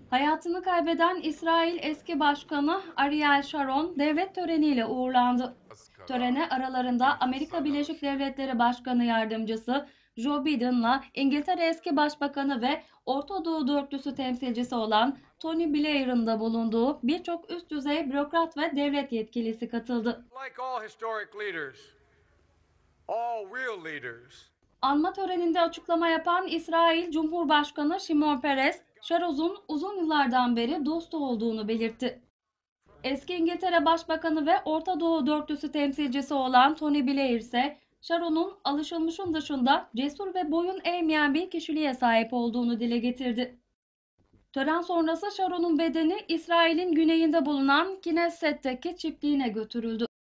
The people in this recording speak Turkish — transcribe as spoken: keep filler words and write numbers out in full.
Hayatını kaybeden İsrail eski başkanı Ariel Sharon devlet töreniyle uğurlandı. Törene aralarında Amerika Birleşik Devletleri Başkanı Yardımcısı Joe Biden'la İngiltere eski başbakanı ve Orta Doğu dörtlüsü temsilcisi olan Tony Blair'ın da bulunduğu birçok üst düzey bürokrat ve devlet yetkilisi katıldı. Like all historic leaders, all real leaders. Anma töreninde açıklama yapan İsrail Cumhurbaşkanı Şimon Peres, Sharon'un uzun yıllardan beri dostu olduğunu belirtti. Eski İngiltere Başbakanı ve Orta Doğu dörtlüsü temsilcisi olan Tony Blair ise Sharon'un alışılmışın dışında cesur ve boyun eğmeyen bir kişiliğe sahip olduğunu dile getirdi. Tören sonrası Sharon'un bedeni İsrail'in güneyinde bulunan Knesset'teki çiftliğine götürüldü.